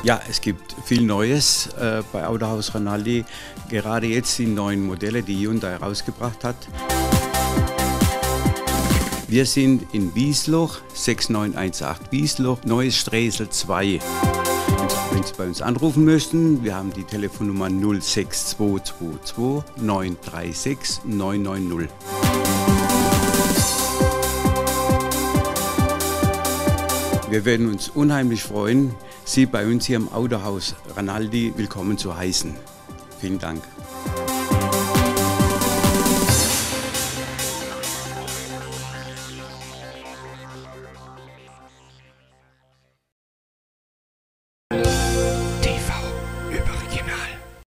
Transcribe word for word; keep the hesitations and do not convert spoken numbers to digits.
Ja, es gibt viel Neues äh, bei Autohaus Ranaldi. Gerade jetzt die neuen Modelle, die Hyundai rausgebracht hat. Wir sind in Wiesloch, sechs neun eins acht Wiesloch, Neues Sträßel zwei. Wenn Sie bei uns anrufen möchten, wir haben die Telefonnummer null sechs zwei zwei zwei neun drei sechs neun neun null. Wir werden uns unheimlich freuen, Sie bei uns hier im Autohaus Ranaldi willkommen zu heißen. Vielen Dank.